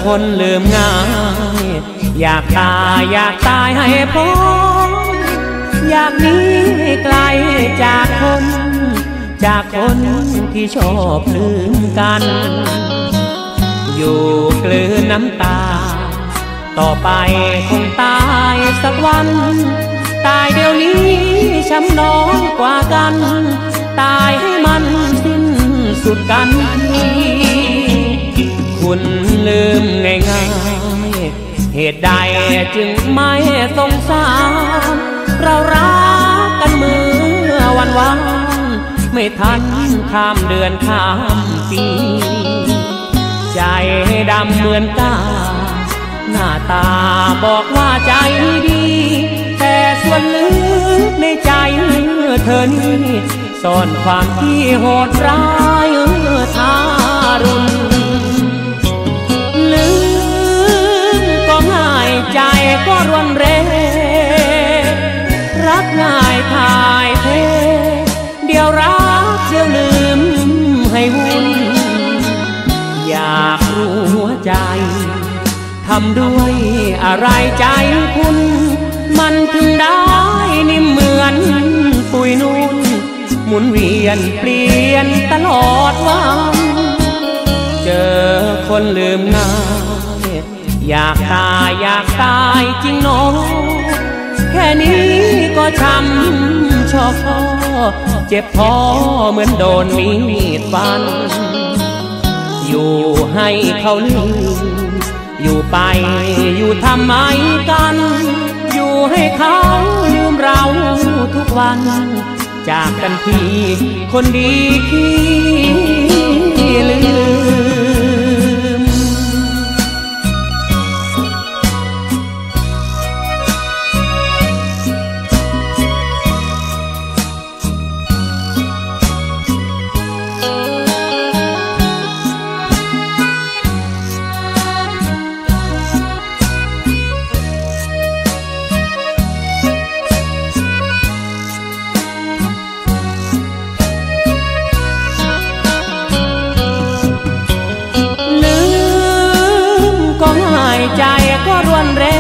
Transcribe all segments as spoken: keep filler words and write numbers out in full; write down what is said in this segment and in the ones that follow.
คนลืมง่ายอยากตายอยากตายให้พ้นอยากหนีไกลจากคนจากคนที่ชอบลืมกันอยู่กลืนน้ำตาต่อไปคงตายสักวันตายเดี๋ยวนี้ช้ำน้องกว่ากันตายให้มันสิ้นสุดกันคุณลืมง่ายๆเหตุใดจึงไม่สงสารเรารักกันเมื่อวันวานไม่ทันข้ามเดือนข้ามปีใจดำเหมือนกาหน้าตาบอกว่าใจดีแต่ส่วนลึกในใจเธอนี่ซ่อนความที่โหดร้ายทารุณลืมก็ง่ายใจก็รวนเรรักง่ายทายเทเดี๋ยวรักเดี๋ยวลืมให้วุ่นอยากรู้หัวใจทำด้วยอะไรใจคุณมันถึงได้นิ่มเหมือนปุยนุ่นหมุนเวียนเปลี่ยนตลอดวันเจอคนลืมง่ายอยากตายอยากตายจริงน้องแค่นี้ก็ช้ำชอกเจ็บพอเหมือนโดนมีดฟันอยู่ให้เขาลืมอยู่ไปอยู่ทำไมกันอยู่ให้เขาลืมเราทุกวันจากกันทีคนดีขี้ลืมใจก็รวนเร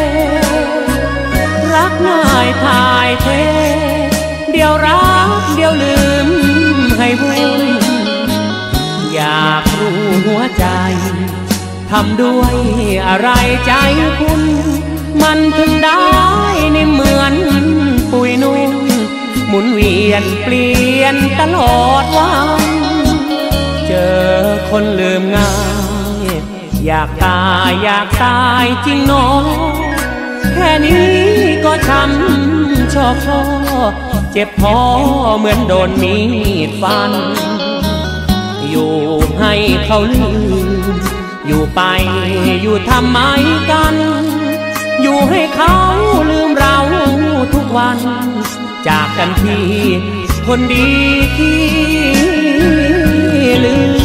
รักง่ายทายเทเดี๋ยวรักเดี๋ยวลืมให้วุ่นอยากรู้หัวใจทำด้วยอะไรใจคุณมันถึงได้นิ่มเหมือนปุยนุ่นหมุนเวียนเปลี่ยนตลอดวันเจอคนลืมง่ายอยากตายอยากตายจริงน้องแค่นี้ก็ช้ำชอกชอเจ็บพอเหมือนโดนมีดฟันอยู่ให้เขาลืมอยู่ไปอยู่ทำไมกันอยู่ให้เขาลืมเราทุกวันจากกันทีคนดีที่ลืม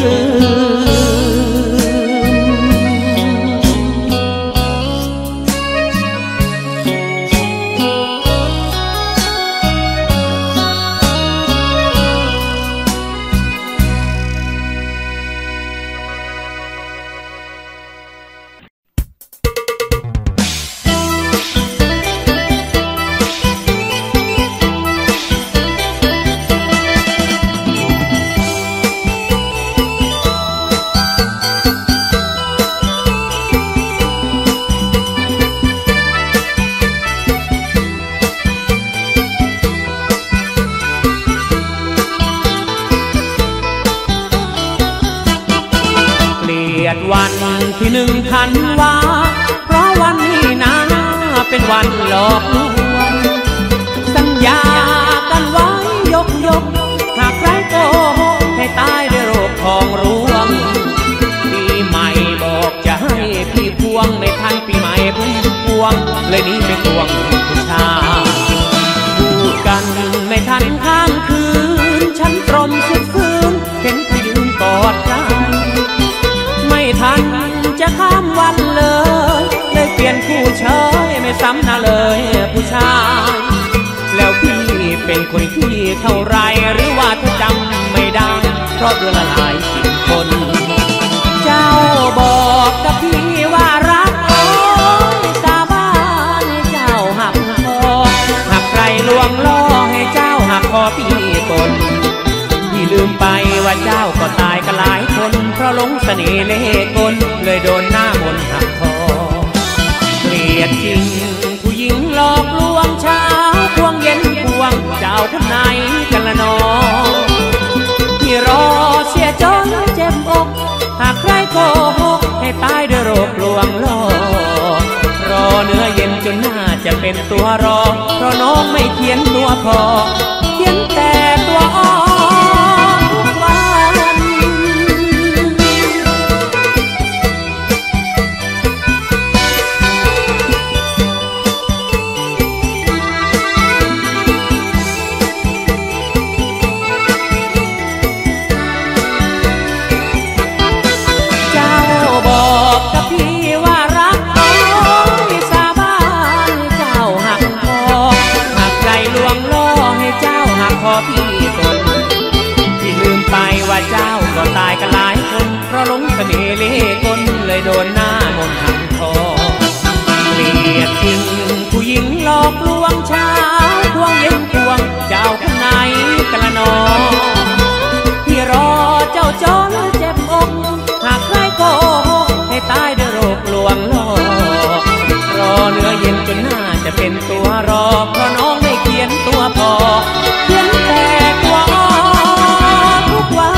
วันที่หนึ่งธันวาเพราะวันนี้นะเป็นวันหลอกลวงสัญญากันไว้ยกยกหากใครโกหกให้ตายด้วยโรคทองร่วงปีใหม่บอกจะให้พี่พวงไม่ทันปีใหม่พุ่งพวงเลยนี้ไปทวงผู้ชายพูดกันไม่ทันข้ามคืนฉันตรมสุดฟื้นเห็นเขายืนกอดกันไม่ทันจะข้ามวันเลยเลยเปลี่ยนผู้เชยไม่ซ้ำหน้าเลยผู้ชายแล้วพี่เป็นคนที่เท่าไรหรือว่าเธอจำไม่ได้เพราะเรื่องหลายสิบคนเจ้าบอกกับพี่เจ้าก็ตายกันหลายคนเพราะหลงเสน่ห์เล่ห์กลเลยโดนหน้ามนต์หักคอเกลียดจริงผู้หญิงหลอกลวงเช้าพวงเย็นพวงเจ้าคนไหนกันละนอที่รอเสียจนเจ็บอกหากใครโกหกให้ตายด้วยโรคลวงล่อรอเนื้อเย็นจนน่าจะเป็นตัวรอเพราะน้องไม่เขียนตัวพอเขียนแต่ตัวอ้อทุกวันเจ้าบอกกับพี่ว่ารักเขาสาบานเจ้าหักคอหากใจลวงล่อให้เจ้าหักคอพี่ตนที่ลืมไปว่าเจ้าก็ตายกันหลายคนเพราะหลงเสน่ห์เล่ห์กลเลยโดนหน้ามนต์หักคอเกลียดจริงผู้หญิงหลอกลวงเช้าพวงเย็นพวงเจ้าคนไหนกันละนอที่รอเจ้าจนเจ็บอกหากใครโกหกให้ตายด้วยโรคลวงล่อรอเนื้อเย็นจนน่าจะเป็นตัวรอเพราะน้องไม่เขียนตัวพอเขียนแต่ตัวอ้อทุกวัน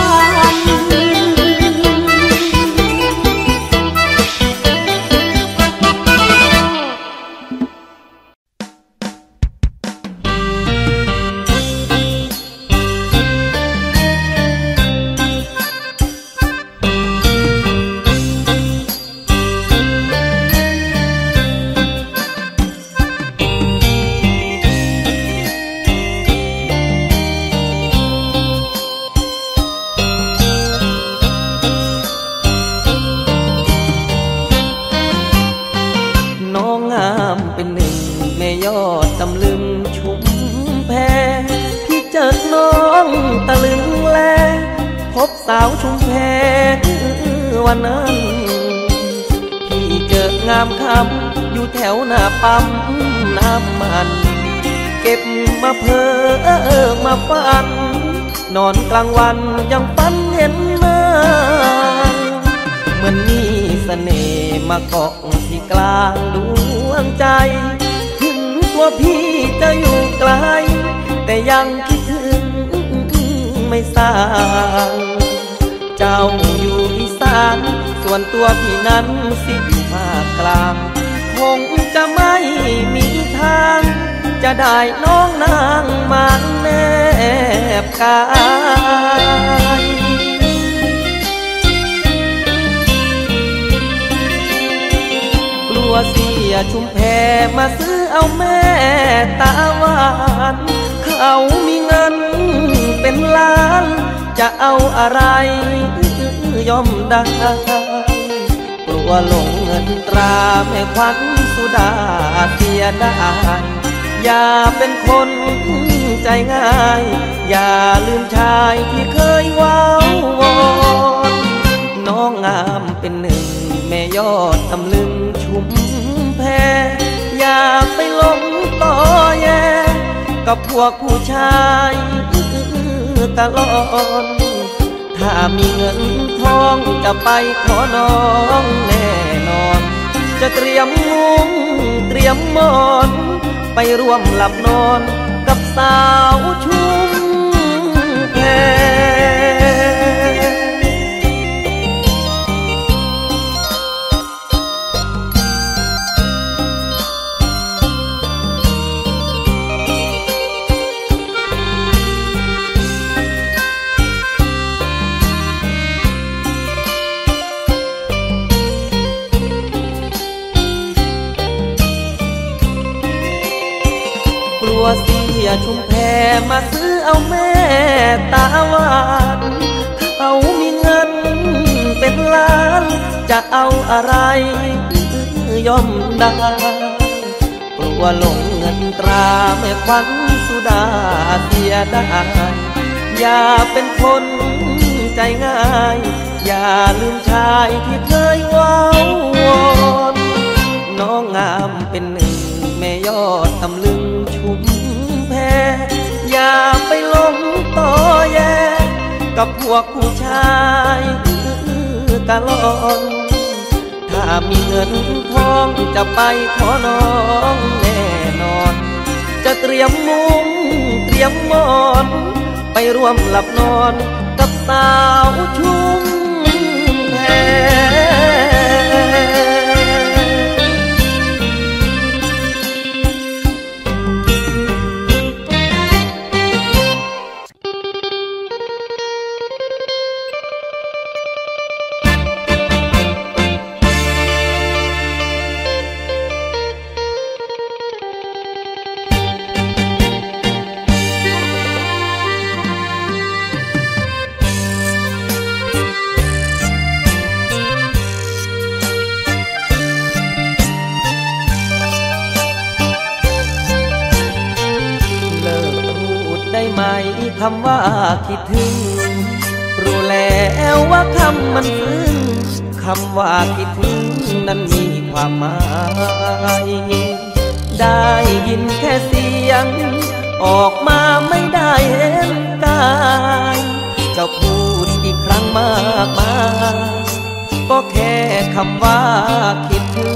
ตำลึงชุมแพพี่เจอน้องตะลึงแลพบสาวชุมแพวันนั้นพี่เจองามคำอยู่แถวหน้าปั๊มน้ำมันเก็บมาเพอมาฝันนอนกลางวันยังฝันเห็นหน้าเหมือนมีเสน่ห์มาเกาะที่กลางดวงใจว่าพี่จะอยู่ไกลแต่ยังคิดถึงไม่สางเจ้าอยู่อีสานส่วนตัวพี่นั้นสิอยู่ภาคกลางคงจะไม่มีทางจะได้น้องนางมาแนบกายกลัวเสียชุมแพมาซื้อเอาแม่ตาหวานเขามีเงินเป็นล้านจะเอาอะไรย่อมได้กลัวหลงเงินตราแม่ขวัญสุดาเสียได้อย่าเป็นคนใจง่ายอย่าลืมชายที่เคยว้าวอนน้องงามเป็นหนึ่งแม่ยอดตำลึงชุมแพอย่าไปหลงต่อแย่กับพวกผู้ชายตลอดถ้ามีเงินทองจะไปขอน้องแน่นอนจะเตรียมมุ้งเตรียมหมอนไปร่วมหลับนอนกับสาวชุมแพ วเสียชุมแพมาซื้อเอาแม่ตาหวานเขามีเงินเป็นล้านจะเอาอะไรย่อมได้กลัวหลงเงินตราแม่ขวัญสุดาเสียได้อย่าเป็นคนใจง่ายอย่าลืมชายที่เคยว้าวอนน้องงามเป็นหนึ่งแม่ยอดตำลึงชุมแพอย่าไปหลงต่อแย่กับพวกผู้ายกะลอนถ้ามีเงินทองจะไปขอน้องแน่นอนจะเตรียมมุ้งเตรียมหมอนไปร่วมหลับนอนกับสาวชุ่มแพคำว่าคิดถึงรู้แล้วว่าคำมันซึ้งคำว่าคิดถึงนั้นมีความหมายได้ยินแค่เสียงออกมาไม่ได้เห็นกายเจ้าพูดอีกครั้งมากมายก็แค่คำว่าคิดถึง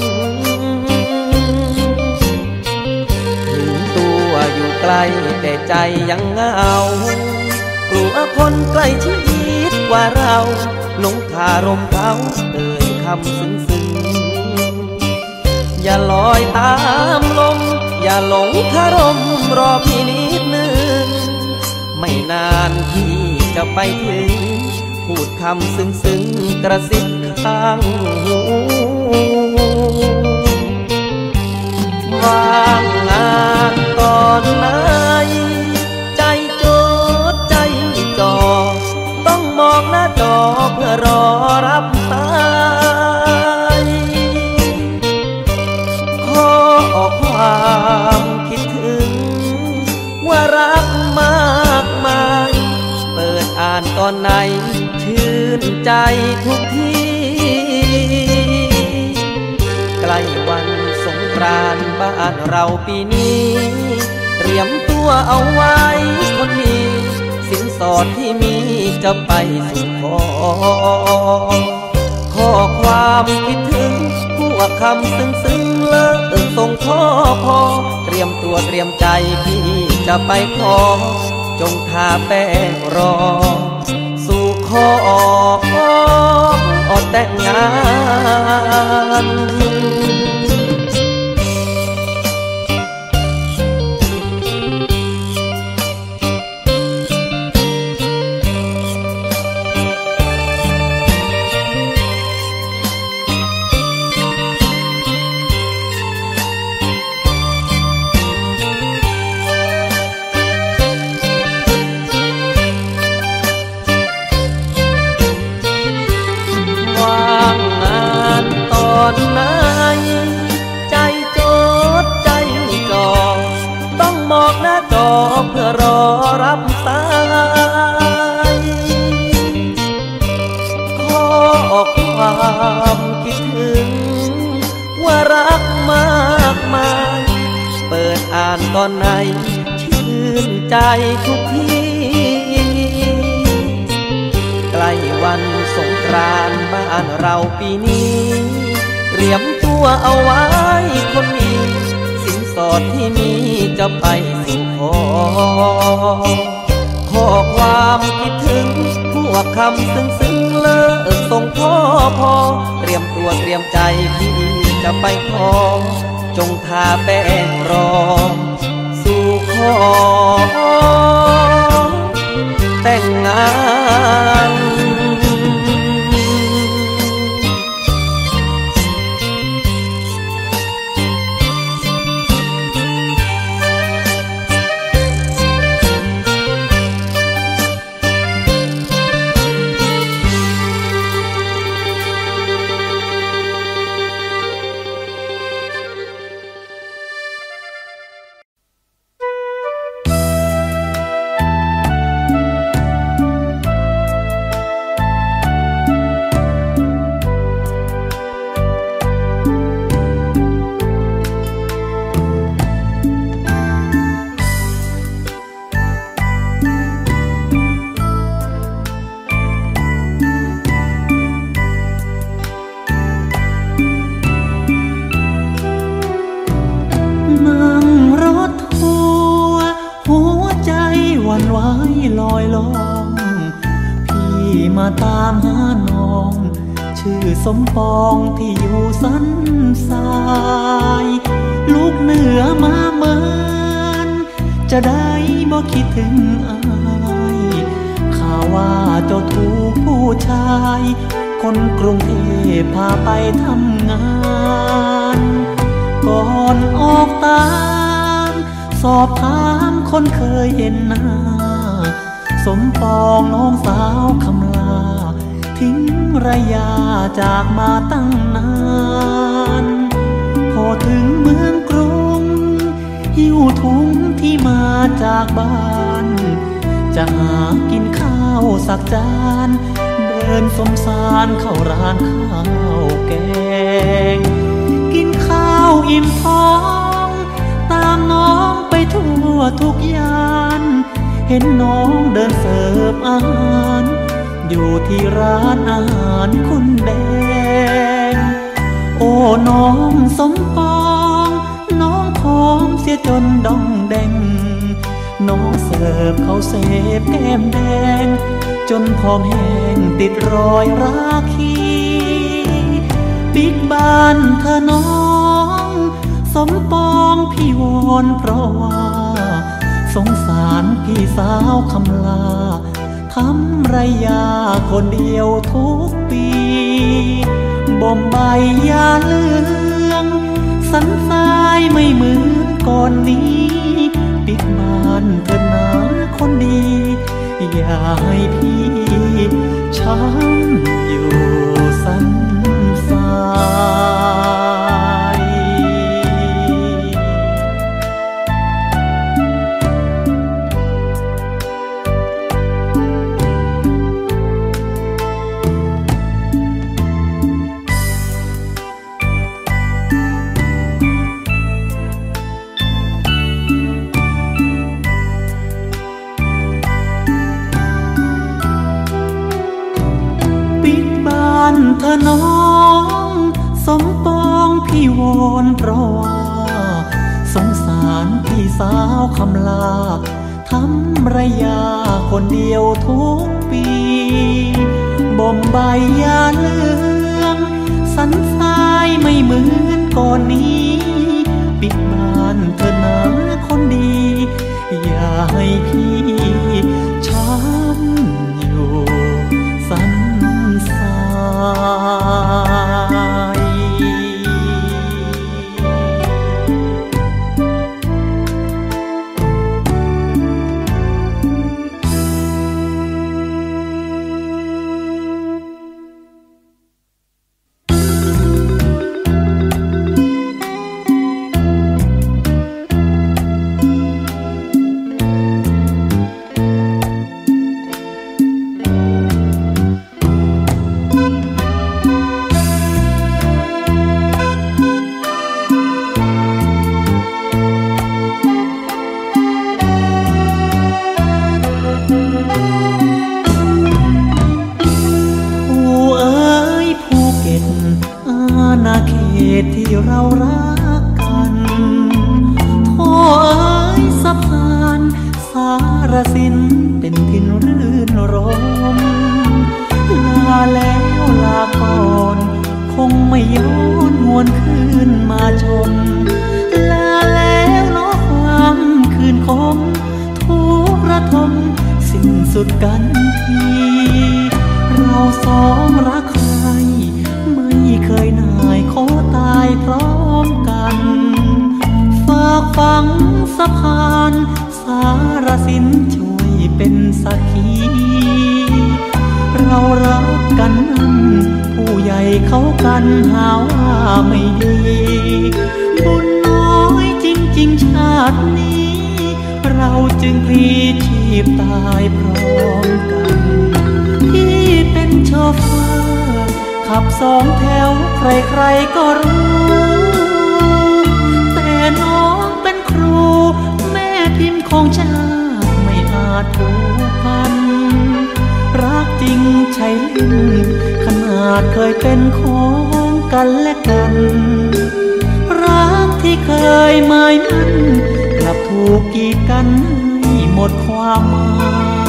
อยู่ไกลแต่ใจยังเหงากลัวคนใกล้ชิดกว่าเราหลงคารมเขาเอ่ยคำซึ้งซึ้งอย่าลอยตามลมอย่าหลงคารมรอพี่นิดนึงไม่นานพี่จะไปถึงพูดคำซึ้งซึ้งกระซิบข้างหูว่างงานตอนไหนใจโจดใจจอต้องมองหน้าจอเพื่อรอรับสายขอความคิดถึงว่ารักมากมายเปิดอ่านตอนไหนชื่นใจทุกทีใกล้วันสงกรานต์บ้านเราปีนี้เตรียมตัวเอาไว้คนนี้สินสอดที่มีจะไปสู่ขอข้อความคิดถึงพวกคำซึ้งซึ้งเลิกส่งพ่อพอเตรียมตัวเตรียมใจพี่จะไปขอจงทาแป้งรอสู่ขอแต่งงานตอนไหนใจโจดใจจอต้องมองหน้าจอเพื่อรอรับสายขอความคิดถึงว่ารักมากมายเปิดอ่านตอนไหนชื่นใจทุกทีใกล้วันสงกรานต์บ้านเราปีนี้เตรียมตัวเอาไว้คนนี้สินสอดที่มีจะไปสู่ขอข้อความคิดถึงพวกคำซึ้งซึ้งเลิกส่งพ่อพอเตรียมตัวเตรียมใจพี่จะไปขอจงทาแป้งรอสู่ขอแต่งงานลอยล่องพี่มาตามหาน้องชื่อสมปองที่อยู่สันทรายลูกเหนือมาเมินจะได้บ่คิดถึงอายข่าวว่าเจ้าถูกผู้ชายคนกรุงเทพพาไปทำงานก่อนออกตามสอบถามคนเคยเห็นหน้าสมปองน้องสาวคำลาทิ้งระยะจากมาตั้งนานพอถึงเมืองกรุงหิ้วถุงที่มาจากบ้านจะหากินข้าวสักจานเดินสมสารเข้าร้านข้าวแกงกินข้าวอิ่มท้องตามน้องไปทั่วทุกย่านเห็นน้องเดินเสิร์ฟอาหารอยู่ที่ร้านอาหารคุณแดงโอ้น้องสมปองน้องผอมเสียจนดองแดงน้องเสิร์ฟเขาเสพแก้มแดงจนผอมแห้งติดรอยราคีบิ๊กบ้านเธอน้องสมปองพี่วอนเพราะว่าสงสารพี่สาวคำลาทำไรยาคนเดียวทุกปีบ่มใบยาเลืองสันทรายไม่เหมือนก่อนนี้ปิกบ้านเถิดนาคนดีอย่าให้พี่ช้ำอยู่สันทรายเธอน้องสมปองพี่วอนเพราะว่าสงสารพี่สาวคำลาทำระยะคนเดียวทุกปีบ่มใบยาเลืองสันทรายไม่เหมือนก่อนนี้ปิดบ้านเธอนะคนดีอย่าให้พี่ช้ำอยู่สันทรายที่เรารักกันโทเอ้ยสะพานสารสินเป็นทินรื่นรมลาแล้วลาก่อนคงไม่ย้อนหวนคืนมาชมลาแล้วเนาะความคืนคมทุกระทมสิ้นสุดกันทีเราสองรักใครไม่เคยนายขอตายพร้อมกันฝากฝังสะพานสารสินช่วยเป็นสักขีเรารักกันนั้นผู้ใหญ่เขากันหาว่าไม่ดีบุญน้อยจริงๆชาตินี้เราจึงพลีชีพตายพร้อมกันพี่เป็นโชเฟอร์ขับสองแถวใครๆก็รู้แต่น้องเป็นครูแม่พิมพ์ของชาติไม่อาจผูกพันรักจริงใช่ลืมขนาดเคยเป็นของกันและกันรักที่เคยหมายมั่นกลับถูกกีดกันให้หมดความหมาย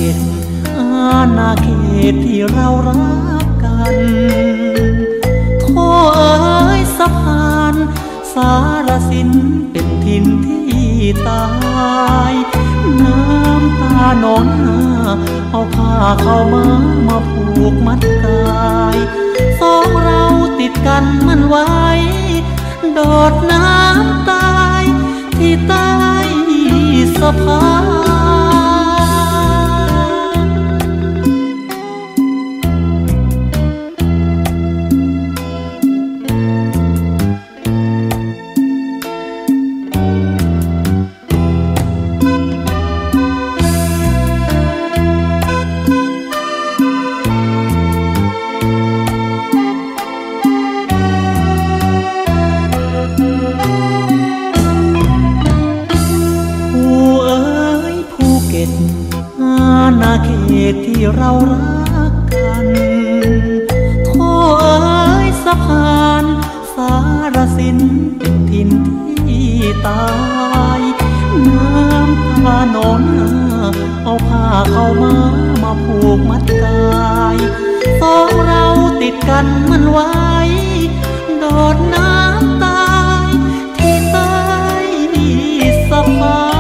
ตอาณาเขตที่เรารักกันโทเอ๋ยสะพานสารสินเป็นถิ่นที่ตายน้ำตาหนองนาเอาผ้าเข้ามามาผูกมัดกายสองเราติดกันมันไว้โดดน้ำตายที่ใต้สะพานที่เรารักกันโทเอ๋ยสะพานสารสินเป็นถิ่นที่ตายน้ำตาหนองนาเอาผ้าเข้ามามาผูกมัดกายสองเราติดกันมันไว้โดดน้ำตายที่ใต้สะพาน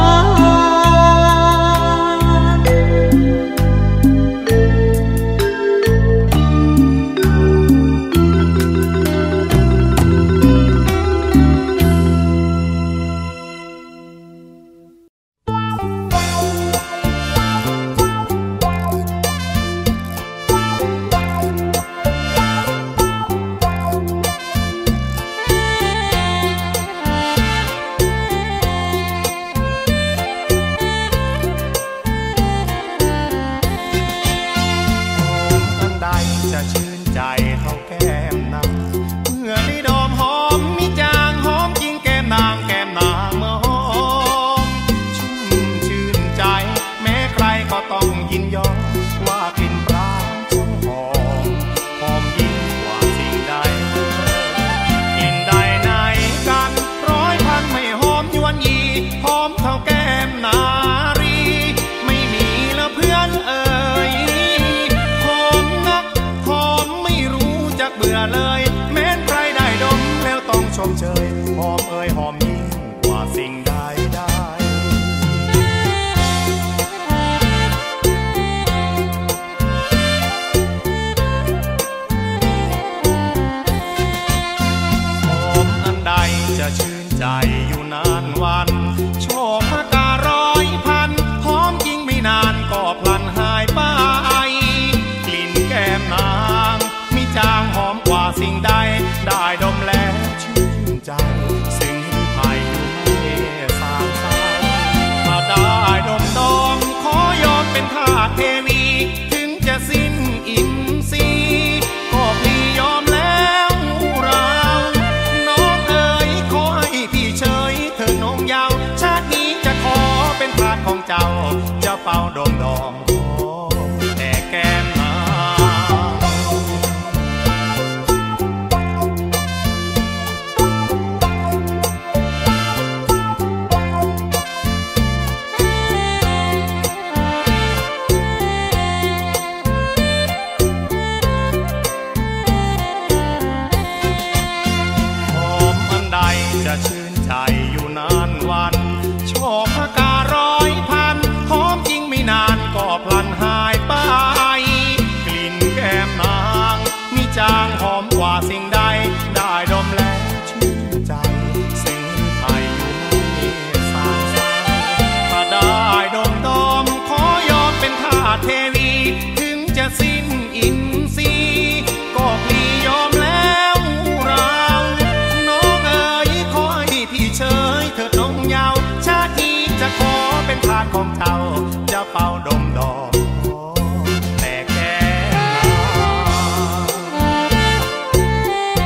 ของเจ้าจะเป่าดมดอกแต่แก้ม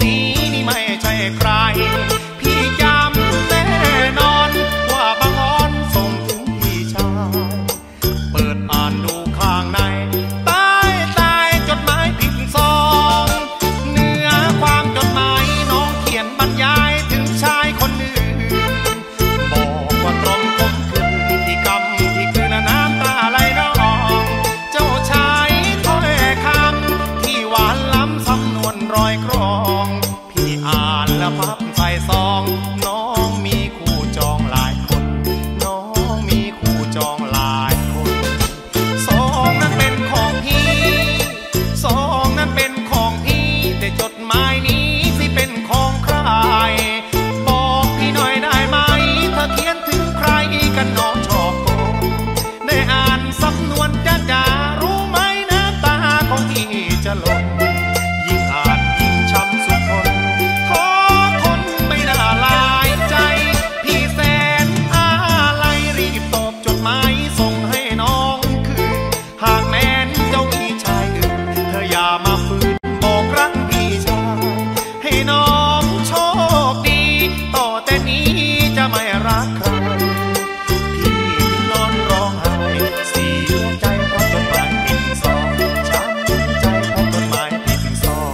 สีนี่ไม่ใช่ใครพี่จำแน่นอนว่าบางอ้อนส่งถึงพี่ชายเปิดอ่านดูข้างในใต้ใต้จดหมายผิดซองเนื้อความจดหมายน้องเขียนบรรยายถึงชายคนอื่นบอกว่าตรงผมคืนที่กำที่คืนน้ำตาไหลนองเจ้าชายถ้อยคำที่หวานล้ำสำนวนรอยกรองพี่อ่านแล้วพับใส่ซองน้องมีคู่จองหลายคนน้องมีคู่จองหลายคนซองนั้นเป็นของพี่ซองนั้นเป็นของพี่แต่จดหมายนี้สิเป็นของใครบอกพี่หน่อยได้ไหมถ้าเขียนถึงใครกันน้องชอบโกงได้อ่านสำนวนจะจะรู้ไหมน้ำตาของพี่จะหล่นยิ่งอ่านยิ่งช้ำสุดทนท้อทนไม่น่าลายใจพี่แสนอะไรรีบตอบจดหมายส่งให้น้องคืนหากแม้นเจ้ามีชายอื่นเธออย่ามาฝืนบอกรักพี่ชายให้น้องโชคดีต่อแต่นี้จะไม่รักใครพี่นอนร้องไห้เสียใจเพราะจดหมายผิดซองช้ำใจเพราะจดหมายผิดซอง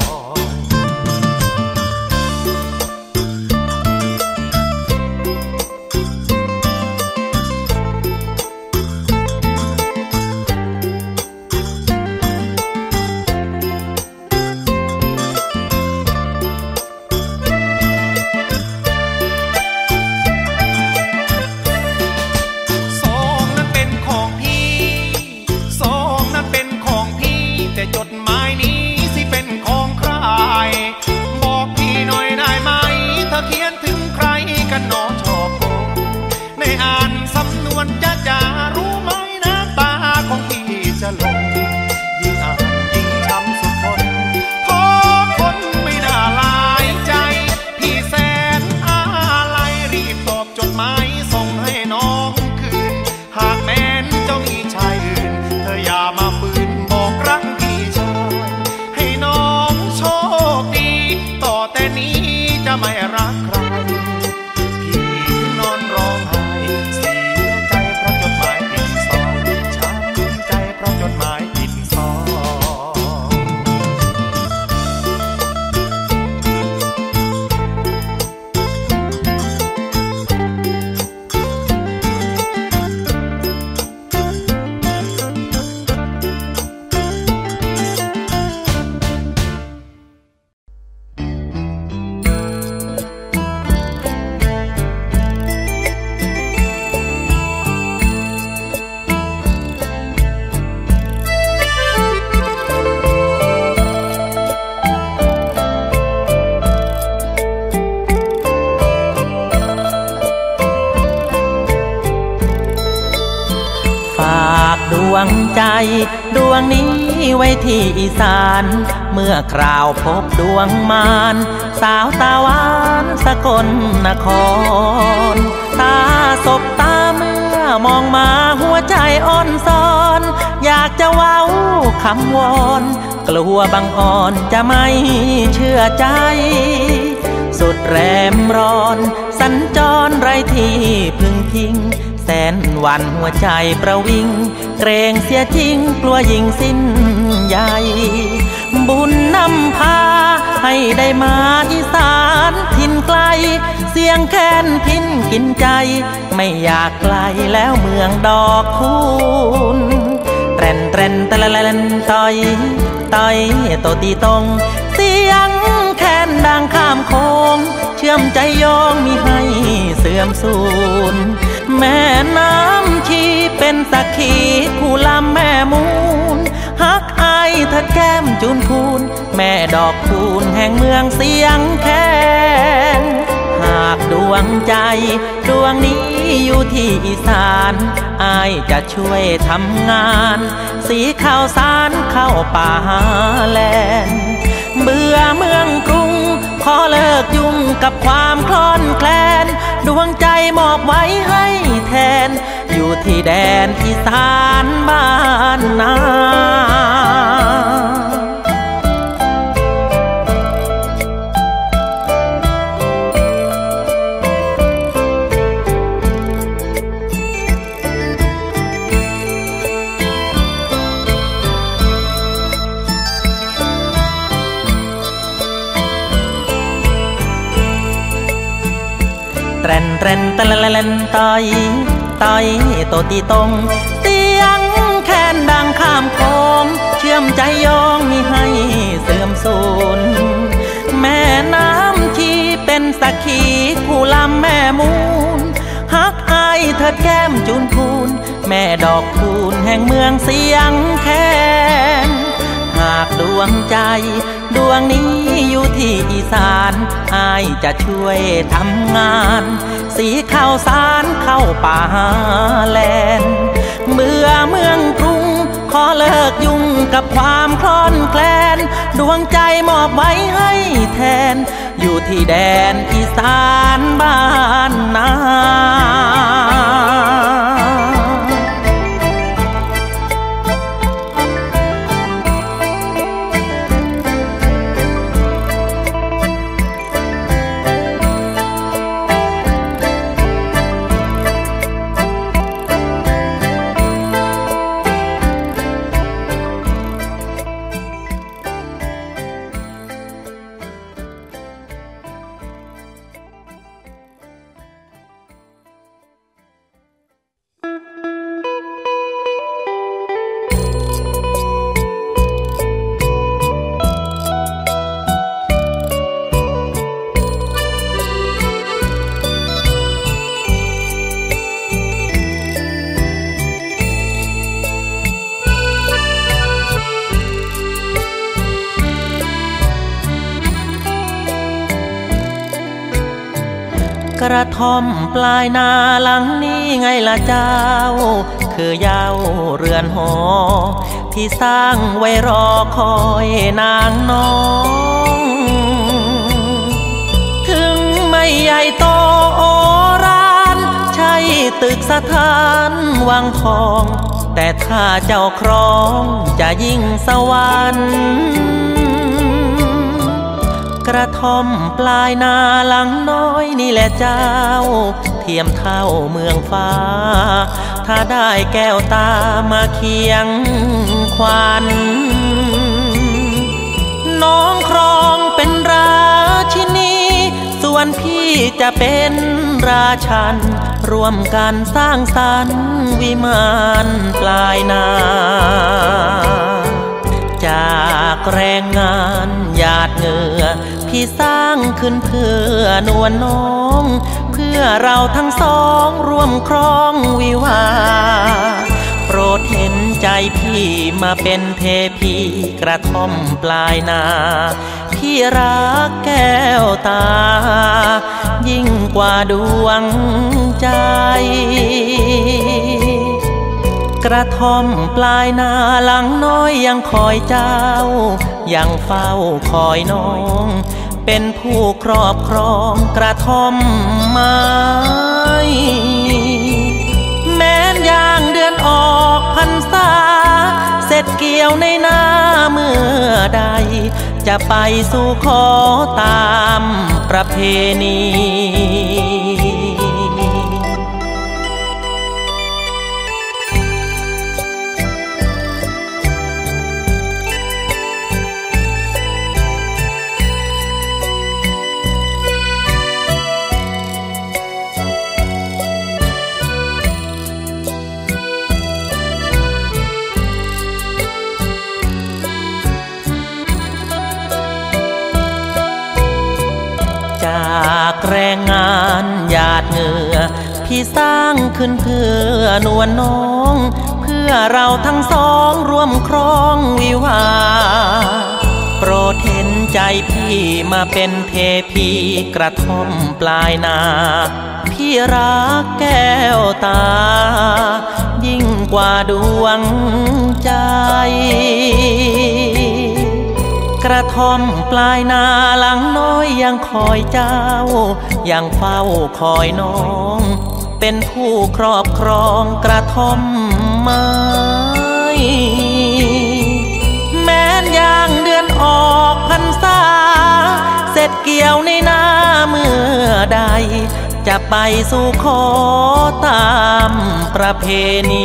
ซองนั้นเป็นของพี่ซองนั้นเป็นของพี่แต่จดหมายนี้สิเป็นของใครบอกพี่หน่อยได้ไหมถ้าเขียนถึงใครกันน้องชอบโกงในอ่านสำนวนจะจะรู้ไหมน้ำตาของพี่จะหล่นยิ่งอ่านยิ่งช้ำสุดทนเพราะคนไม่น่าลายใจพี่แสนอะไรรีบตอบจดหมายส่งให้น้องคืนหากแม้นเจ้ามีชายอื่นเธออย่ามาฝืนบอกรักพี่ชายให้น้องโชคดีต่อแต่นี้จะไม่รักใครพี่นอนร้องไห้เสียใจเพราะจดหมายผิดซองช้ำใจเพราะจดหมายผิดซองดวงใจดวงนี้ไว้ที่อีสานเมื่อคราวพบดวงมารสาวตาหวานสกลนครตาสบตาเมื่อมองมาหัวใจอ่อนซ้อนอยากจะเว้าคำวอนกลัวบังอ่อนจะไม่เชื่อใจสุดแรมร้อนสัญจรไรที่พึงพิงแสนหวั่นหัวใจประวิงเกรงเสียจริงกลัวยิ่งสิ้นใหญ่บุญนำพาให้ได้มาอีสานถิ่นไกลเสียงแค้นพินกินใจไม่อยากไกลแล้วเมืองดอกคูณแตรนแตรนตะละละนต่อยต่อยโตตีตรงเสียงแค้นดังข้ามโค้งเชื่อมใจโยงมิให้เสื่อมสูญแม่น้ำชีเป็นสักขีคู่ลำแม่มูลฮักอายถ้าแก้มจูนคูนแม่ดอกคูนแห่งเมืองเสียงแคนหากดวงใจดวงนี้อยู่ที่อีสานอายจะช่วยทำงานสีข้าวสารเข้าป่าแลนเบื่อเมืองกรุงขอเลิกยุ่งกับความคลอนแคลนดวงใจมอบไว้ให้แทนอยู่ที่แดนอีสานบ้านนาแตรนแตรนตะละละนไตไตโตตีตรงเสียงแค้นดังข้ามโค้งเชื่อมใจยองมิให้เสื่อมสูญแม่น้ำชีเป็นสักขีผู้ลำแม่มูลฮักอายเธอแก้มจูนพูนแม่ดอกคูนแห่งเมืองเสียงแค้นหากดวงใจดวงนี้อยู่ที่อีสานอายจะช่วยทำงานสีข้าวสารเข้าป่าแลนเมื่อเมืองกรุงขอเลิกยุ่งกับความคลอนแคลนดวงใจมอบไว้ให้แทนอยู่ที่แดนอีสานบ้านนากระท่อมปลายนาหลังนี้ไงล่ะเจ้าคือยาวเรือนหอที่สร้างไว้รอคอยนางน้องถึงไม่ใหญ่โตโอรานใช่ตึกสถานวังทองแต่ถ้าเจ้าครองจะยิ่งสวรรค์กระท่อมปลายนาหลังน้อยนี่แหละเจ้าเทียมเท่าเมืองฟ้าถ้าได้แก้วตามาเคียงควันน้องครองเป็นราชินีส่วนพี่จะเป็นราชันร่วมกันสร้างสรรค์วิมานปลายนาจากแรงงานหยาดเหงื่อพี่สร้างขึ้นเพื่อนวลน้องเพื่อเราทั้งสองร่วมครองวิวาโปรดเห็นใจพี่มาเป็นเทพีกระท่อมปลายนาพี่รักแก้วตายิ่งกว่าดวงใจกระท่อมปลายนาหลังน้อยยังคอยเจ้ายังเฝ้าคอยน้องเป็นผู้ครอบครองกระท่อมไม้แม้นยางเดือนออกพรรษาเสร็จเกี่ยวในนาเมื่อใดจะไปสู่ขอตามประเพณีจากแรงงานหยาดเหงื่อพี่สร้างขึ้นเพื่อนวลน้องเพื่อเราทั้งสองร่วมครองวิวาโปรดเห็นใจพี่มาเป็นเทพีกระท่อมปลายนาพี่รักแก้วตายิ่งกว่าดวงใจกระท่อมปลายนาหลังน้อยยังคอยเจ้ายังเฝ้าคอยน้องเป็นผู้ครอบครองกระท่อมไม้แม้นยางเดือนออกพรรษาเสร็จเกี่ยวในนาเมื่อใดจะไปสู่ขอตามประเพณี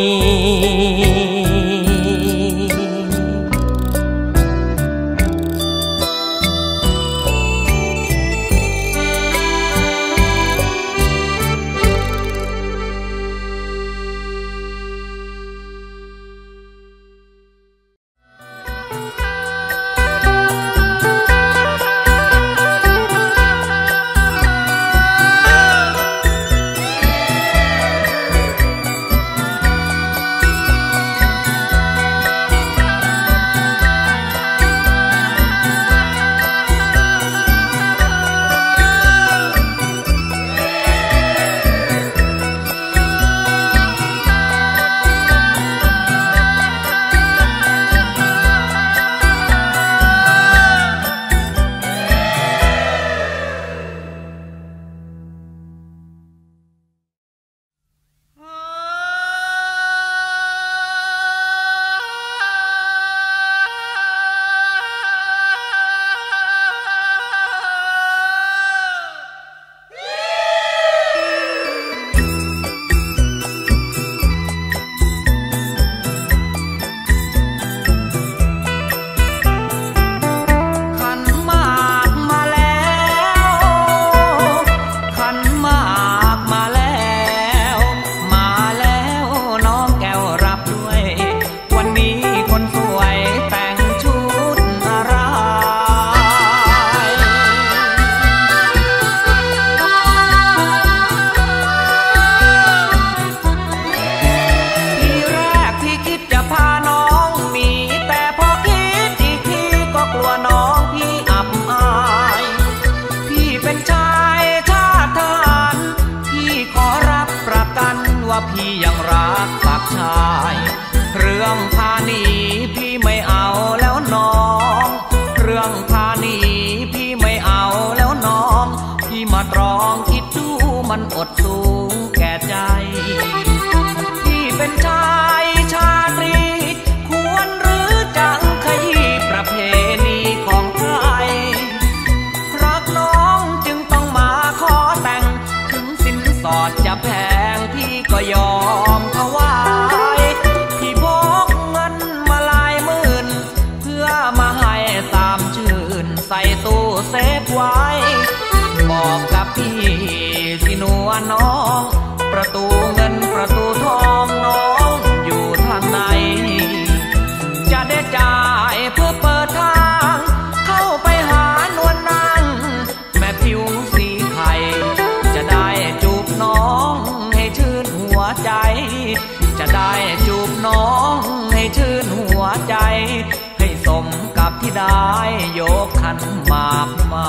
เรื่องพาหนีพี่ไม่เอาแล้วน้องเรื่องพาหนีพี่ไม่เอาแล้วน้องพี่มาตรองคิดดูมันอดสูงแก่ใจพี่เป็นชายชาตรีควรหรือจังขยี้ประเพณีของไทยรักน้องจึงต้องมาขอแต่งถึงสินสอดจะแพงพี่ก็ยอมถวายพี่พกเงินมาหลายหมื่นเพื่อมาให้สามชื่นใส่ตู้เซฟไว้บอกกับพี่สิหนัวน้องประตูเงินประตูทองน้องอยู่ทางไหนจะได้จ่ายเพื่อเปิดทางเข้าไปหานวลนางแม่ผิวสีไข่จะได้จูบน้องให้ชื่นหัวใจจะได้จูบน้องให้ชื่นหัวใจให้สมกับที่ได้ยกขันหมากมา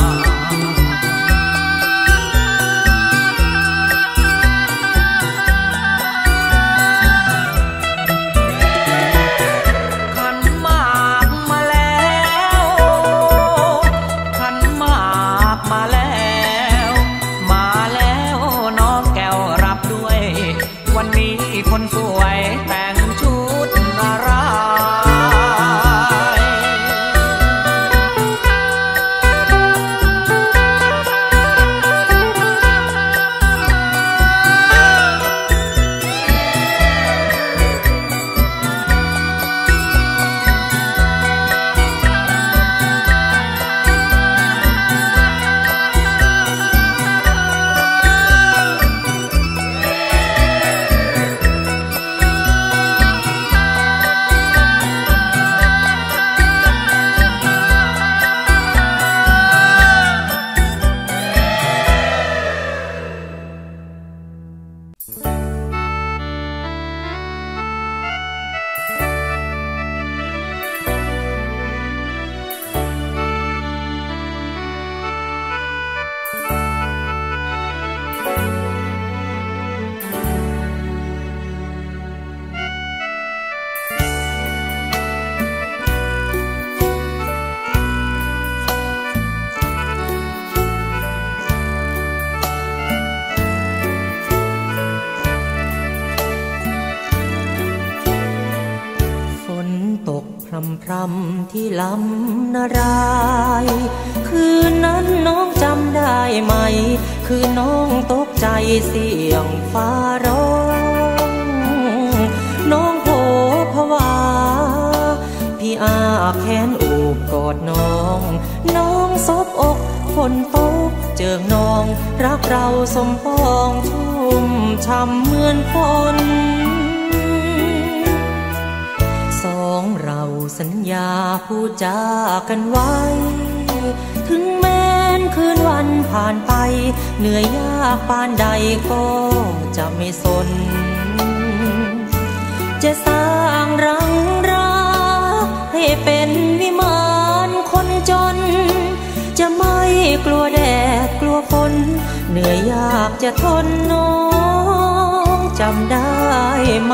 คนสวยแต่งชุดอะไรพรำที่ลำนารายคืนนั้นน้องจำได้ไหมคือน้องตกใจเสียงฟ้าร้องน้องโผผวาพี่อาแขนอูบกอดน้องน้องซบอกฝนตกเจิงน้องรักเราสมปองชุ่มช่ำเหมือนฝนสองเราสัญญาพูดจากันไว้ถึงแม้นคืนวันผ่านไปเหนื่อยยากปานใดก็จะไม่สนจะสร้างรังรักให้เป็นวิมานคนจนจะไม่กลัวแดดกลัวฝนเหนื่อยยากจะทนน้องจำได้ไหม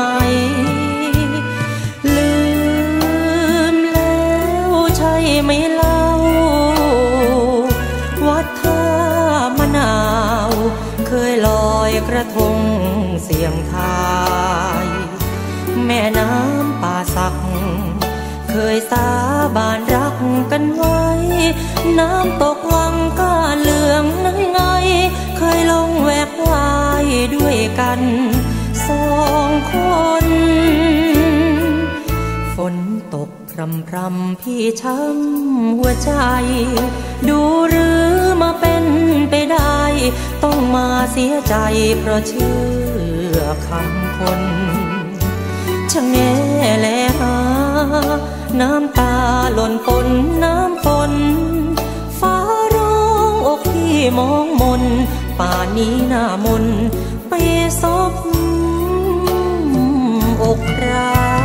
ลืมแล้วใช่ไหมเล่าวัดท่ามะนาวเคยลอยกระทงเสียงทายแม่น้ำป่าสักเคยสาบานรักกันไว้น้ำตกวังก้าเหลืองนั้นไงเคยลงแวกว่ายด้วยกันสองคนฝนตกพรำพรำพี่ช้ำหัวใจดูหรือมาเป็นไปได้ต้องมาเสียใจเพราะเชื่อคำคนช่างแน่แลหาน้ำตาหล่นปนน้ำฝนฟ้าร้องอกพี่มองมนป่านนี้หน้ามนไปซบอกรัก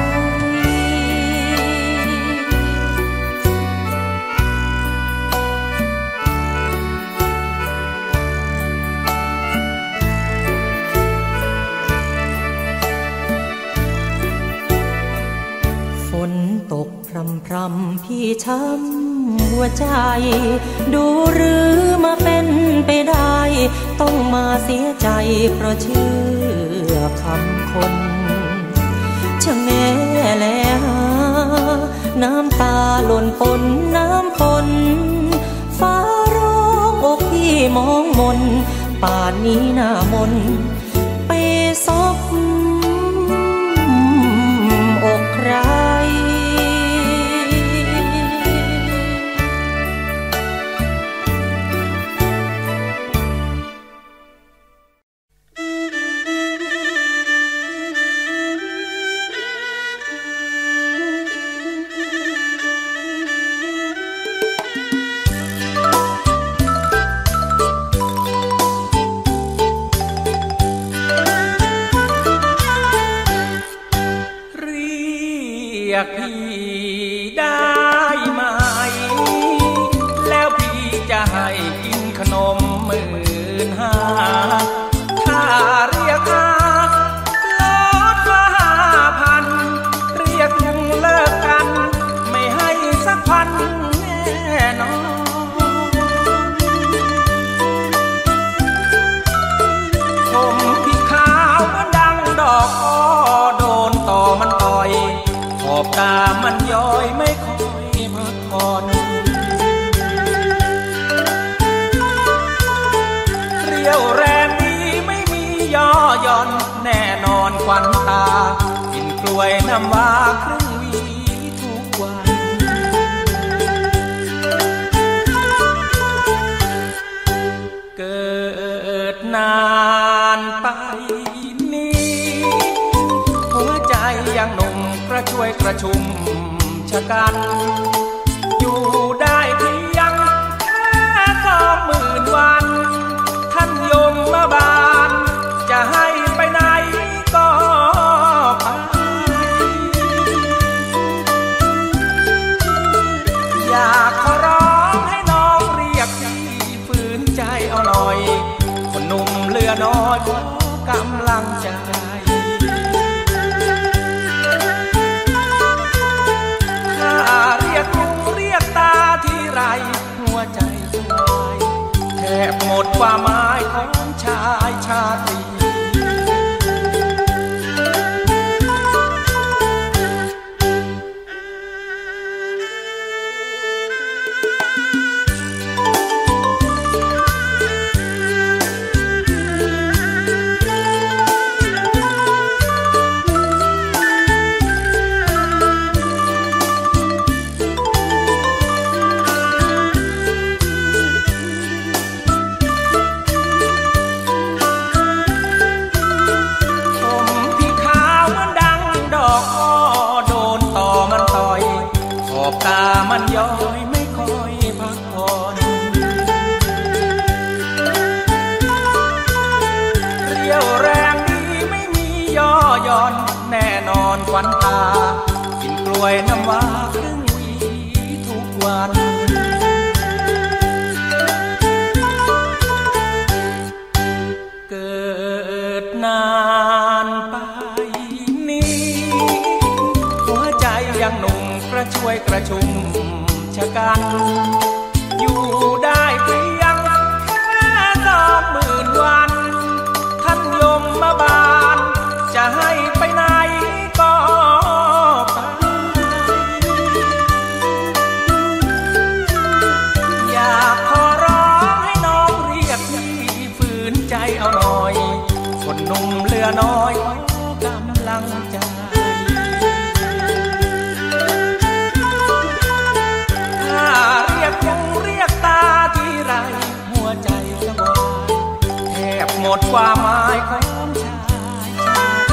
ช้ำหัวใจดูหรือมาเป็นไปได้ต้องมาเสียใจเพราะเชื่อคำคนชะแง่แลหาน้ำตาหล่นปนน้ำฝนฟ้าร้องอกพี่มองมนป่านนี้หน้ามนไปซบอกใครพี่ได้ไหมแล้วพี่จะให้กินขนมหมื่นห้าถ้าเรียกหาลดมาห้าพันเรียกลุงเลิกกันไม่ให้สักพันแน่นอนผมพี่ขาวมันดังดอกอ้อโดนต่อมันต่อยขอบตามันย้อยไม่ค่อยพักผ่อนเรียวแรงดีไม่มีย่อหย่อนแน่นอนควันตากินกล้วยน้ำว้าครึ่งวีทุกวันเกิดนานไปนี้หัวใจยังหนุ่มกระช่วยกระชุมชะกันอยู่ได้เพียงแค่สองหมื่นวันท่านยมมาบานจะให้ไปไหนก็ไปอยากขอร้องให้น้องเรียกพี่ฝืนใจเอาหน่อยคนหนุ่มเหลือน้อยขอกำลังใจเรียกลุงเรียกตาที่ไรหัวใจสลายแทบหมดความหมายของชายชาตรีตามันย้อยไม่ค่อยพักผ่อนเรียวแรงดีไม่มีย่อหย่อนแน่นอนควันตากินกล้วยน้ำว้าครึ่งวีทุกวันเกิดนานไปนี้หัวใจยังหนุ่มกระช่วยกระชุมชะกันอยู่ได้เพียงแค่สองหมื่นวันท่านยมมาบานจะให้ไปไหนก็ไปอยากขอร้องให้น้องเรียกพี่ฝืนใจเอาหน่อยคนหนุ่มเหลือน้อยขอกำลังใจเรียกลุงเรียกตาที่ไรหัวใจสบายแทบหมดความหมายของชายชาต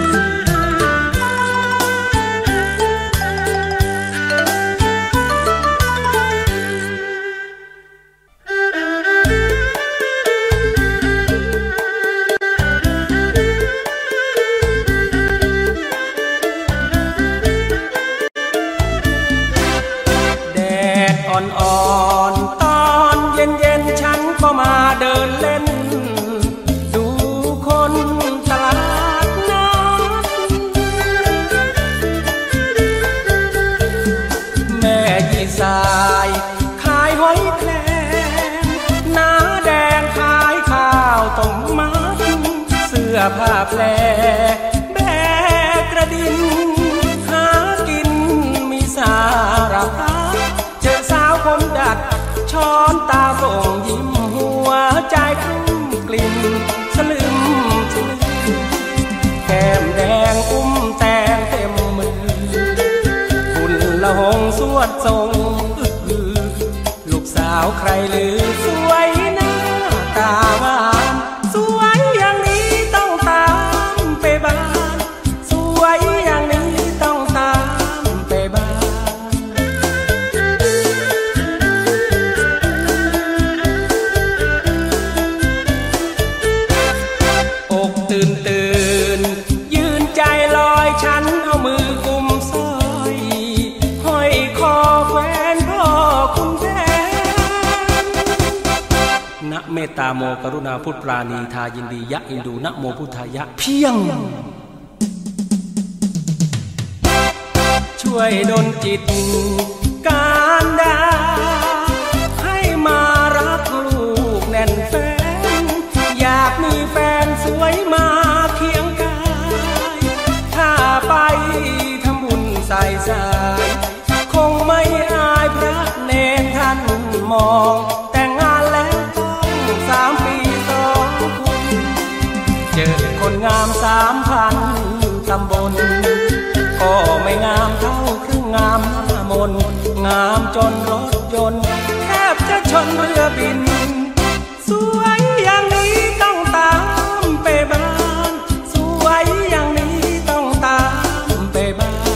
อ่อนๆตอนเย็นๆฉันก็มาเดินเล่นดูคนตลาดนัดแม่ยี่ผ้าแพรแบกกระดินหากินมีสารพัดเจอสาวผมดัดช้อนตาส่งยิ้มหัวใจพุ่งกลิ่นสลึมสลึมแก้มแดงอุ้มแตงเต็มมือหุ่นละหงสวดทรงลูกสาวใครหรือสวยหน้าตาหวานสวยอย่างนี้ต้องตามไปบ้านสวยอย่างนี้ต้องตามไปบ้านอกตื่นตื่นยืนใจลอยฉันเอามือกุมสร้อยห้อยคอแขวนพ่อคุณแท้นะเมตตาโมกรุณาพุทธปราณีทายินดียะอินดูนะโมพุทธายะเพียงช่วยดลจิตการดาให้มารักลูกแน่นแฟนอยากมีแฟนสวยมาเคียงกายถ้าไปทำบุญใส่สายคงไม่อายพระเนรท่านมองแต่งงานแล้วต้องสามปีสองคนเจอคนงามสามพันตำบลก็ไม่งามเท่าครึ่งงามหน้ามนงามจนรถยนต์แทบจะชนเรือบินสวยอย่างนี้ต้องตามไปบ้านสวยอย่างนี้ต้องตามไปบ้าน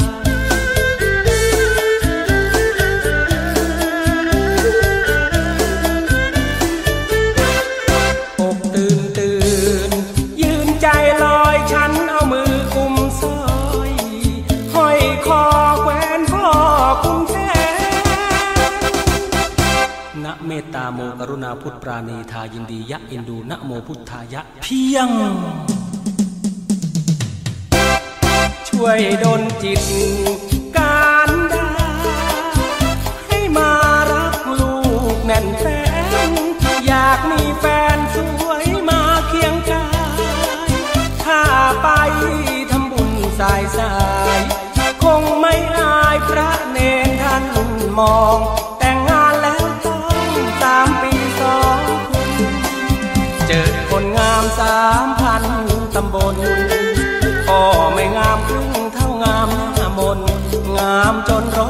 อกตื่นตื่นยืนใจลอยฉันเอามือกุมสร้อยห้อยคอแขวนพ่อคุณแท้นะเมตตาโมกรุณาพุทธปราณีทายินดียะอินดูนะโมพุทธายะเพียงช่วยดลจิตการดาให้มารักลูกแน่นแฟนอยากมีแฟนสวยมาเคียงกายถ้าไปทำบุญสายสายคงไม่อายพระเนรท่านมองแต่งงานแล้วต้องสามปีสองคนเจอคนงามสามพันตำบลก็ไม่งามครึ่งเท่างามหน้ามนงามจนร